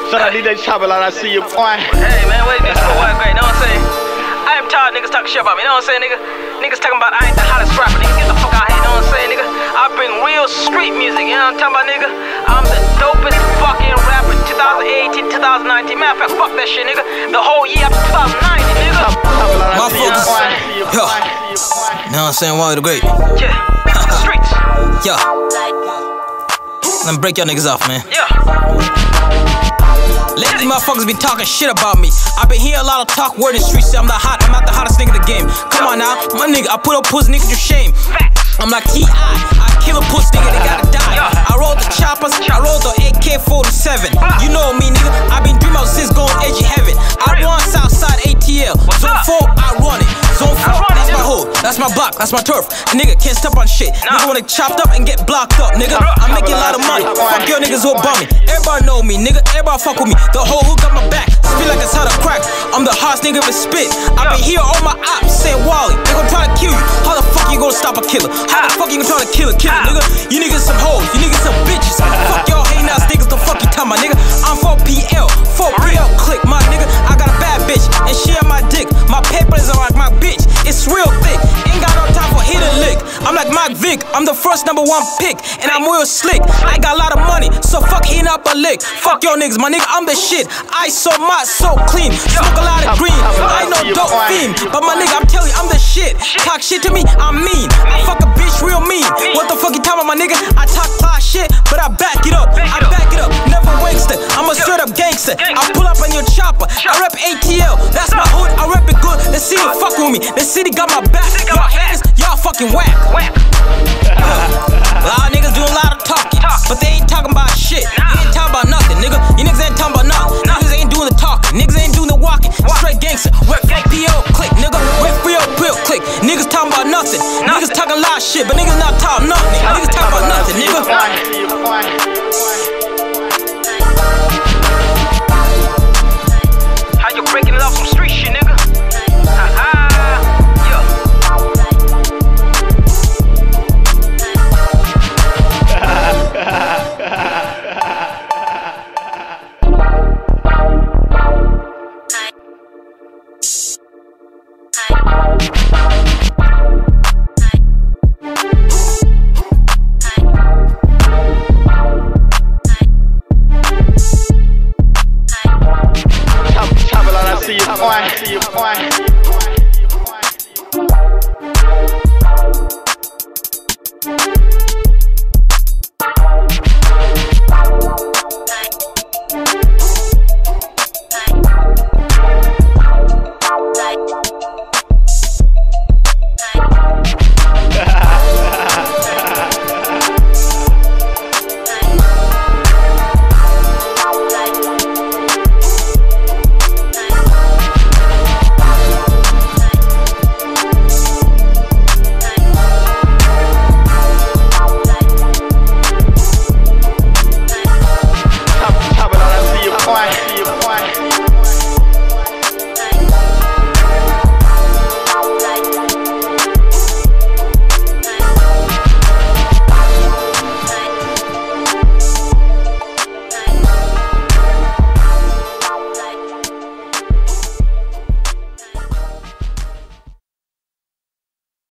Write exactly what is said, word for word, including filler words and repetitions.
Shout out D J Chopper, like I see you, boy. Hey man, wait, niggas for what, great, know what I'm saying? I am tired of niggas talking shit about me, know what I'm saying, nigga? Niggas talking about I ain't the hottest rapper, nigga, get the fuck out here, know what I'm saying, nigga? I bring real street music, you know what I'm talking about, nigga? I'm the dopest fucking rapper twenty eighteen, twenty nineteen, matter of fact, fuck that shit, nigga. The whole year after twenty ninety, nigga. My focus, yo, know what I'm saying, Wally the Great. Yeah, streets. Yo, let me break y'all niggas off, man. Yeah. Lately, motherfuckers been talking shit about me. I been hearing a lot of talk word in the streets. Say I'm the hot, I'm not the hottest nigga in the game. Come on now, my nigga, I put up pussy niggas to shame. I'm like T I, I kill a pussy nigga, they gotta die. I roll the choppers, I roll the A K forty-seven. You know me, nigga, I been dreaming of since going edgy heaven. I run Southside A T L, Zone four, I run it. Zone four, that's my hood, that's my block, that's my turf. A nigga can't step on shit. Nigga wanna chopped up and get blocked up, nigga. I'm making a lot of money. Fuck your niggas who bum me. Everybody know me, nigga. Everybody fuck with me. The whole hood got my back. Spit like it's hot a crack. I'm the hottest nigga with spit. I been here on my ops saying Wally, they gon' try to kill you. How the fuck you gonna stop a killer? How the fuck you gonna try to kill a killer, nigga? You niggas some hoes, you niggas some bitches. Fuck y'all hating ass niggas, the fuck you tell my nigga? I'm four P L, four P L click, my nigga. I got a bad bitch and she on my dick. My papers are like my bitch. It's real thick. Ain't got no time for hit a lick. I'm like Mike Vick, I'm the first number one pick, and I'm real slick. I got a lot of money, so fuck hitting up a lick. Fuck your niggas, my nigga, I'm the shit. I so much, so clean. Smoke a lot of green. I ain't no dope fiend, but my nigga, I'm telling you, I'm the shit. Talk shit to me, I'm mean. I fuck a bitch real mean. What the fuck you talking about, my nigga? I talk class shit, but I back it up. I back it up, never wankster. I'm a straight up gangster. I pull up on your chopper. I rep A T L, that's my hood. I rep it good. The city fuck with me. The city got my back. Y'all haters, y'all fucking whack. A lot of niggas do a lot of talking, but they ain't talking about shit.